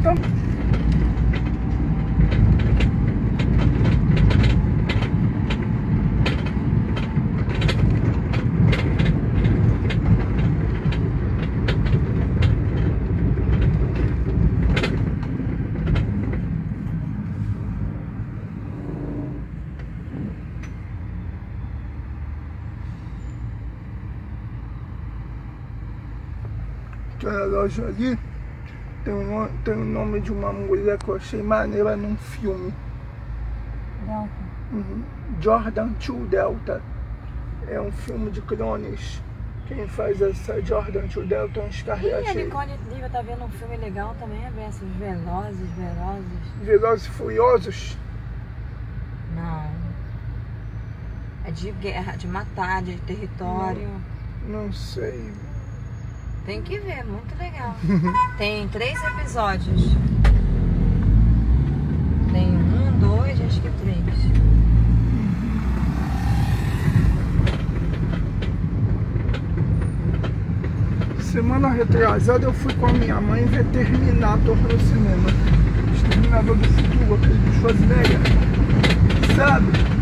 Então... Aquela loja ali tem o nome de uma mulher que eu achei maneira num filme. Delta. Jordan 2 Delta. É um filme de clones. Quem faz essa Jordan 2 Delta é um E a Nicole Lívia tá vendo um filme legal também, é versus Velozes. Velozes e Furiosos? Não. É de guerra, de matar, de território. Não sei. Tem que ver, muito legal. Tem 3 episódios. Tem 1, 2, acho que 3. Semana retrasada eu fui com a minha mãe ver Terminator no cinema. Exterminador do Futuro, aquele do Schwarzenegger. Sabe?